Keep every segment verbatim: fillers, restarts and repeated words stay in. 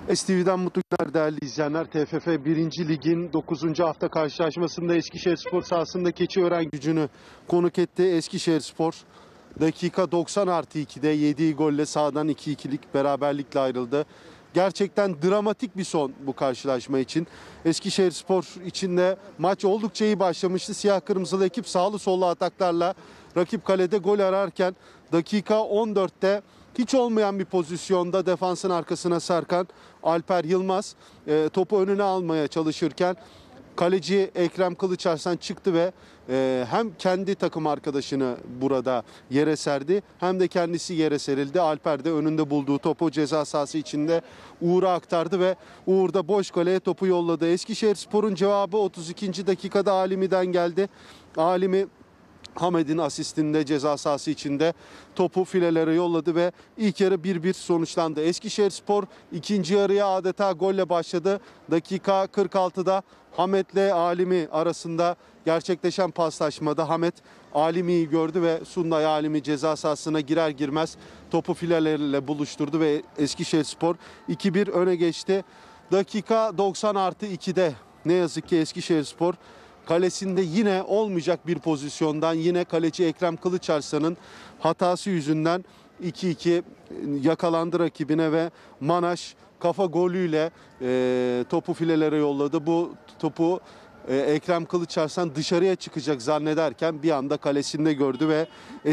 S T V'den mutlu günler değerli izleyenler. T F F birinci Lig'in dokuzuncu hafta karşılaşmasında Eskişehirspor sahasında Keçiörengyücü'nü konuk etti. Eskişehirspor dakika doksan artı ikide yediği golle sahadan iki ikilik beraberlikle ayrıldı. Gerçekten dramatik bir son bu karşılaşma için. Eskişehirspor için de maç oldukça iyi başlamıştı. Siyah kırmızılı ekip sağlı sollu ataklarla rakip kalede gol ararken dakika on dörtte hiç olmayan bir pozisyonda defansın arkasına sarkan Alper Yılmaz e, topu önüne almaya çalışırken kaleci Ekrem Kılıçarslan çıktı ve e, hem kendi takım arkadaşını burada yere serdi hem de kendisi yere serildi. Alper de önünde bulduğu topu ceza sahası içinde Uğur'a aktardı ve Uğur da boş kaleye topu yolladı. Eskişehirspor'un cevabı otuz ikinci dakikada Alimi'den geldi. Alimi Hamed'in asistinde ceza sahası içinde topu filelere yolladı ve ilk yarı bir bir sonuçlandı. Eskişehirspor ikinci yarıya adeta golle başladı. Dakika kırk altıda Hamed'le Alimi arasında gerçekleşen paslaşmada Hamed Alimi'yi gördü ve Sunday Alimi ceza sahasına girer girmez topu filelerle buluşturdu ve Eskişehirspor iki bir öne geçti. Dakika doksan artı ikide ne yazık ki Eskişehirspor kalesinde yine olmayacak bir pozisyondan yine kaleci Ekrem Kılıçarslan'ın hatası yüzünden iki iki yakalandı rakibine ve Manaş kafa golüyle e, topu filelere yolladı. Bu topu e, Ekrem Kılıçarslan dışarıya çıkacak zannederken bir anda kalesinde gördü ve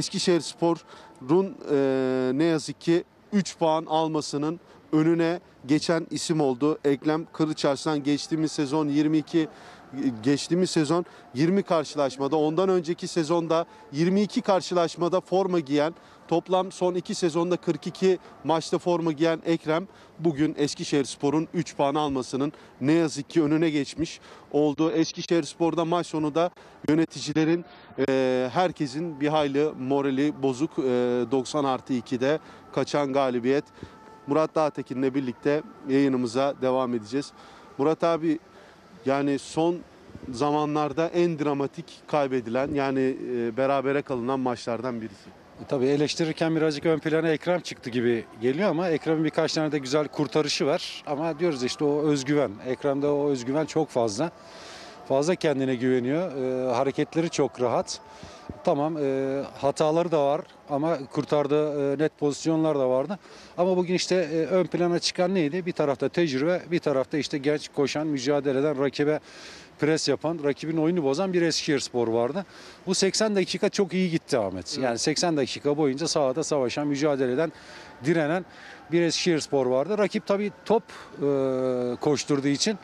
Eskişehirspor'un e, ne yazık ki üç puan almasının önüne geçen isim oldu. Ekrem Kılıçarslan geçtiğimiz sezon yirmi iki geçtiğimiz sezon yirmi karşılaşmada, ondan önceki sezonda yirmi iki karşılaşmada forma giyen, toplam son iki sezonda kırk iki maçta forma giyen Ekrem bugün Eskişehirspor'un üç puan almasının ne yazık ki önüne geçmiş oldu. Eskişehirspor'da maç sonu da yöneticilerin e, herkesin bir hayli morali bozuk. E, doksan artı ikide kaçan galibiyet. Murat Dağtekin'le birlikte yayınımıza devam edeceğiz. Murat abi, yani son zamanlarda en dramatik kaybedilen yani e, berabere kalınan maçlardan birisi. E, tabii eleştirirken birazcık ön plana Ekrem çıktı gibi geliyor ama Ekrem'in birkaç tane de güzel kurtarışı var. Ama diyoruz işte o özgüven. Ekrem'de o özgüven çok fazla. Fazla kendine güveniyor. E, hareketleri çok rahat. Tamam, e, hataları da var ama kurtardığı e, net pozisyonlar da vardı. Ama bugün işte e, ön plana çıkan neydi? Bir tarafta tecrübe, bir tarafta işte genç koşan, mücadele eden, rakibe pres yapan, rakibin oyunu bozan bir Eskişehirspor vardı. Bu seksen dakika çok iyi gitti Ahmet. Yani seksen dakika boyunca sahada savaşan, mücadele eden, direnen bir Eskişehirspor vardı. Rakip tabii top e, koşturduğu için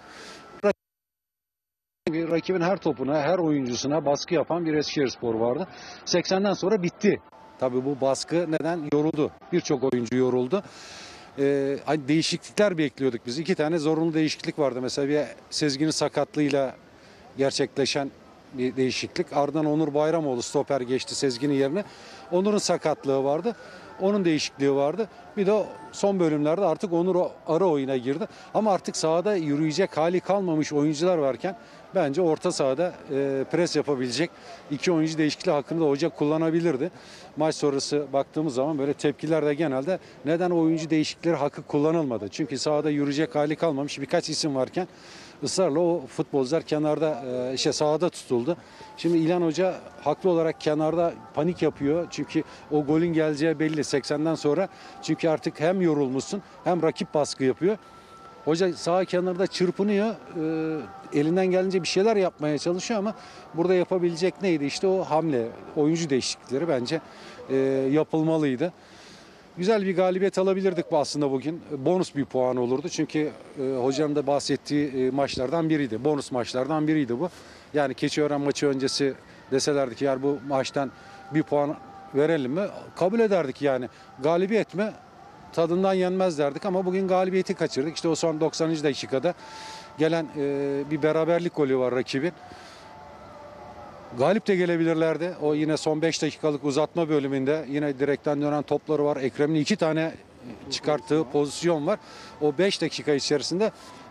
rakibin her topuna, her oyuncusuna baskı yapan bir Eskişehirspor vardı. seksenden sonra bitti. Tabii bu baskı neden? Yoruldu. Birçok oyuncu yoruldu. Ee, hani değişiklikler bekliyorduk biz. İki tane zorunlu değişiklik vardı. Mesela bir Sezgin'in sakatlığıyla gerçekleşen bir değişiklik. Ardından Onur Bayramoğlu stoper geçti Sezgin'in yerine. Onur'un sakatlığı vardı. Onun değişikliği vardı. Bir de son bölümlerde artık Onur ara oyuna girdi. Ama artık sahada yürüyecek hali kalmamış oyuncular varken bence orta sahada e, pres yapabilecek iki oyuncu değişikliği hakkında da hoca kullanabilirdi. Maç sonrası baktığımız zaman böyle tepkiler de genelde neden oyuncu değişiklikleri hakkı kullanılmadı? Çünkü sahada yürüyecek hali kalmamış birkaç isim varken ısrarla o futbolcular kenarda e, işte sahada tutuldu. Şimdi İlhan Hoca haklı olarak kenarda panik yapıyor. Çünkü o golün geleceği belli seksenden sonra. Çünkü artık hem yorulmuşsun hem rakip baskı yapıyor. Hoca sağ kenarda çırpınıyor. E, elinden gelince bir şeyler yapmaya çalışıyor ama burada yapabilecek neydi? İşte o hamle, oyuncu değişiklikleri bence e, yapılmalıydı. Güzel bir galibiyet alabilirdik bu aslında bugün. Bonus bir puan olurdu. Çünkü e, hocanın da bahsettiği e, maçlardan biriydi. Bonus maçlardan biriydi bu. Yani Keçiören maçı öncesi deselerdi ki eğer bu maçtan bir puan verelim mi? Kabul ederdik yani. Galibiyet mi? Tadından yenmez derdik ama bugün galibiyeti kaçırdık. İşte o son doksanıncı dakikada gelen e, bir beraberlik golü var rakibin. Galip de gelebilirlerdi. O yine son beş dakikalık uzatma bölümünde yine direkten dönen topları var. Ekrem'in iki tane çıkarttığı pozisyon var. O beş dakika içerisinde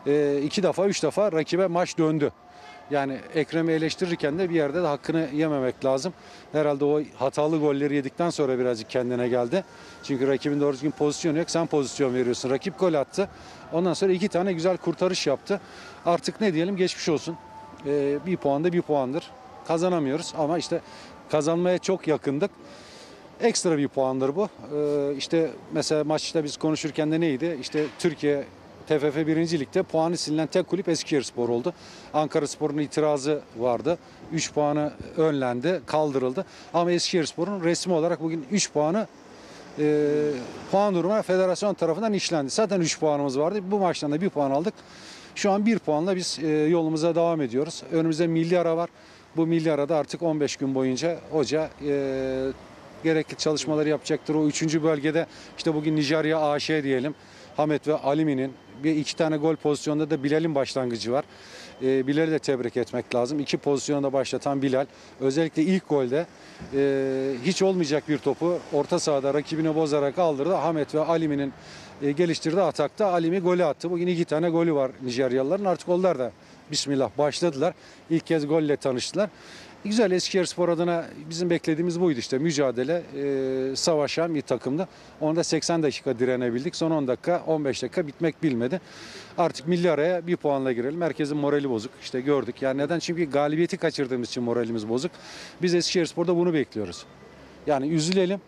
e, iki defa, üç defa rakibe maç döndü. Yani Ekrem'i eleştirirken de bir yerde de hakkını yememek lazım. Herhalde o hatalı golleri yedikten sonra birazcık kendine geldi. Çünkü rakibin doğru düzgün pozisyonu yok. Sen pozisyon veriyorsun. Rakip gol attı. Ondan sonra iki tane güzel kurtarış yaptı. Artık ne diyelim, geçmiş olsun. Ee, bir puan da bir puandır. Kazanamıyoruz ama işte kazanmaya çok yakındık. Ekstra bir puandır bu. Ee, işte mesela maçta biz konuşurken de neydi? İşte Türkiye T F F birinci Lig'de puanı silinen tek kulüp Eskişehirspor oldu. Ankaraspor'un itirazı vardı. üç puanı önlendi, kaldırıldı. Ama Eskişehirspor'un resmi olarak bugün üç puanı e, puan durumuna federasyon tarafından işlendi. Zaten üç puanımız vardı. Bu maçtan da bir puan aldık. Şu an bir puanla biz e, yolumuza devam ediyoruz. Önümüzde milli ara var. Bu milli arada artık on beş gün boyunca hoca e, gerekli çalışmaları yapacaktır. O üçüncü bölgede işte bugün Nijerya A Ş diyelim. Hamet ve Alimi'nin bir iki tane gol pozisyonunda da Bilal'in başlangıcı var. E, Bilal'i de tebrik etmek lazım. İki pozisyonda başlatan Bilal. Özellikle ilk golde e, hiç olmayacak bir topu orta sahada rakibini bozarak aldırdı. Hamet ve Alimi'nin e, geliştirdiği atakta Alimi golü attı. Bugün iki tane golü var Nijeryalıların. Artık onlar da bismillah başladılar. İlk kez golle tanıştılar. Güzel, Eskişehirspor adına bizim beklediğimiz buydu işte, mücadele, e, savaşan bir takımdı. Onda seksen dakika direnebildik. Son on dakika, on beş dakika bitmek bilmedi. Artık milli araya bir puanla girelim. Herkesin morali bozuk. İşte gördük. Yani neden? Çünkü galibiyeti kaçırdığımız için moralimiz bozuk. Biz Eskişehirspor'da bunu bekliyoruz. Yani üzülelim.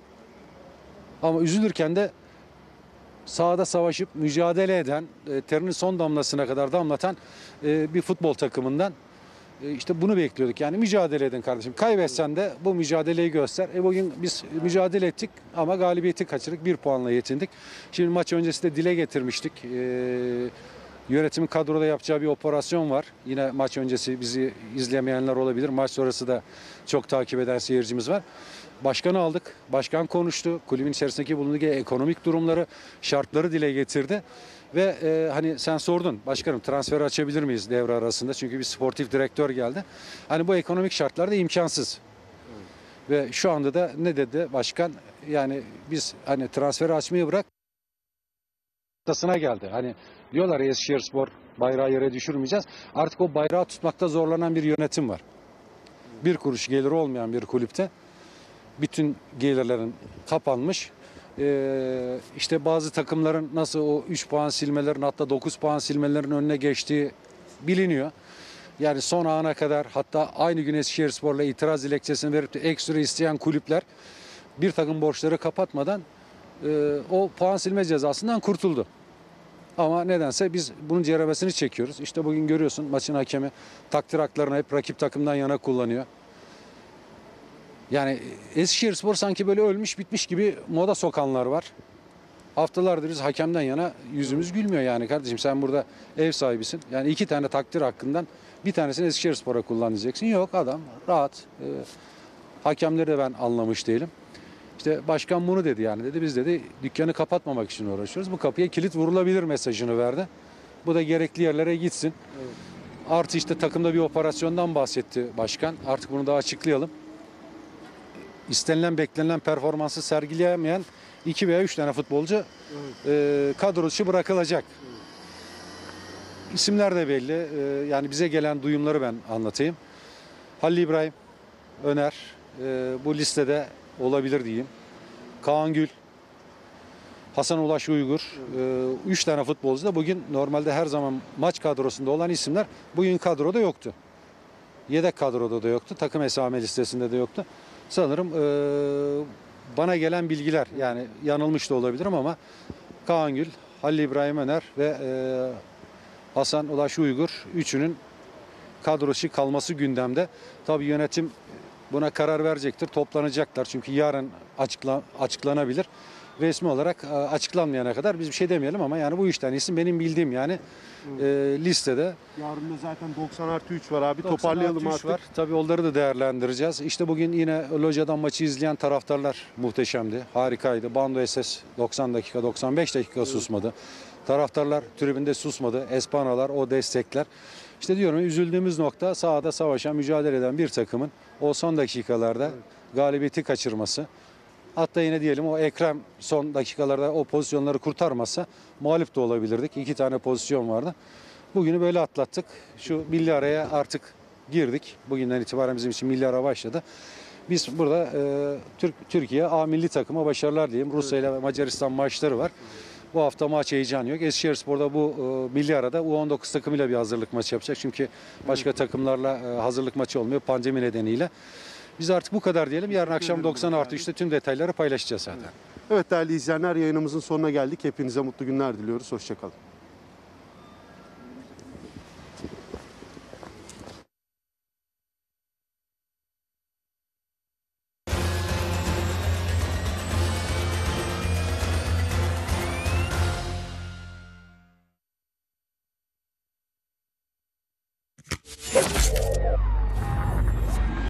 Ama üzülürken de sahada savaşıp mücadele eden, e, terinin son damlasına kadar damlatan e, bir futbol takımından İşte bunu bekliyorduk. Yani mücadele edin kardeşim. Kaybetsen de bu mücadeleyi göster. E bugün biz mücadele ettik ama galibiyeti kaçırdık. Bir puanla yetindik. Şimdi maç öncesi de dile getirmiştik. Ee, yönetimin kadroda yapacağı bir operasyon var. Yine maç öncesi bizi izlemeyenler olabilir. Maç sonrası da çok takip eden seyircimiz var. Başkanı aldık. Başkan konuştu. Kulübün içerisindeki bulunduğu ekonomik durumları, şartları dile getirdi. Ve e, hani sen sordun, başkanım transfer açabilir miyiz devre arasında? Çünkü bir sportif direktör geldi. Hani bu ekonomik şartlarda imkansız. Evet. Ve şu anda da ne dedi başkan? Yani biz hani transferi açmayı bırak tasına geldi. Hani diyorlar Eskişehirspor bayrağı yere düşürmeyeceğiz. Artık o bayrağı tutmakta zorlanan bir yönetim var. Bir kuruş geliri olmayan bir kulüpte bütün gelirlerin kapanmış. Ee, işte bazı takımların nasıl o üç puan silmelerin, hatta dokuz puan silmelerin önüne geçtiği biliniyor. Yani son ana kadar, hatta aynı gün Eskişehirspor'la itiraz dilekçesini verip de ekstra isteyen kulüpler bir takım borçları kapatmadan e, o puan silme cezasından kurtuldu. Ama nedense biz bunun ceremesini çekiyoruz. İşte bugün görüyorsun, maçın hakemi takdir haklarını hep rakip takımdan yana kullanıyor. Yani Eskişehirspor sanki böyle ölmüş bitmiş gibi moda sokanlar var. Haftalardır biz hakemden yana yüzümüz gülmüyor yani kardeşim, sen burada ev sahibisin. Yani iki tane takdir hakkından bir tanesini Eskişehirspor'a kullanacaksın. Yok, adam rahat. Ee, hakemleri de ben anlamış değilim. İşte başkan bunu dedi, yani dedi biz dedi dükkanı kapatmamak için uğraşıyoruz. Bu kapıya kilit vurulabilir mesajını verdi. Bu da gerekli yerlere gitsin. Evet. Artı işte takımda bir operasyondan bahsetti başkan. Artık bunu da açıklayalım. İstenilen, beklenilen performansı sergileyemeyen iki veya üç tane futbolcu evet. e, kadro dışı bırakılacak. Evet. İsimler de belli. E, yani bize gelen duyumları ben anlatayım. Halil İbrahim, Öner e, bu listede olabilir diyeyim. Kaan Gül, Hasan Ulaş Uygur. Evet. E, üç tane futbolcu da bugün normalde her zaman maç kadrosunda olan isimler bugün kadroda yoktu. Yedek kadroda da yoktu. Takım esame listesinde de yoktu. Sanırım e, bana gelen bilgiler, yani yanılmış da olabilirim ama Kaan Gül, Halil İbrahim Öner ve e, Hasan Ulaş Uygur üçünün kadrosu kalması gündemde. Tabii yönetim buna karar verecektir. Toplanacaklar çünkü yarın açıkla, açıklanabilir. Resmi olarak e, açıklanmayana kadar biz bir şey demeyelim ama yani bu üç tane isim benim bildiğim yani e, listede. Yarın da zaten doksan artı üç var abi, toparlayalım artık. Var. Tabii onları da değerlendireceğiz. İşte bugün yine locadan maçı izleyen taraftarlar muhteşemdi, harikaydı. Bando S S doksan dakika, doksan beş dakika susmadı. Taraftarlar tribünde susmadı. Espanalar, o destekler. İşte diyorum, üzüldüğümüz nokta sahada savaşan, mücadele eden bir takımın o son dakikalarda evet. galibiyeti kaçırması. Hatta yine diyelim o Ekrem son dakikalarda o pozisyonları kurtarmazsa mağlup da olabilirdik. İki tane pozisyon vardı. Bugünü böyle atlattık. Şu milli araya artık girdik. Bugünden itibaren bizim için milli ara başladı. Biz burada e, Türk Türkiye A milli takıma başarılar diyeyim. Rusya ile Macaristan maçları var. Bu hafta maç heyecanı yok. Eskişehirspor'da bu e, milli arada U on dokuz takımıyla bir hazırlık maçı yapacak. Çünkü başka takımlarla e, hazırlık maçı olmuyor pandemi nedeniyle. Biz artık bu kadar diyelim. Yarın akşam doksan artı üçte tüm detayları paylaşacağız zaten. Evet değerli izleyenler, yayınımızın sonuna geldik. Hepinize mutlu günler diliyoruz. Hoşçakalın.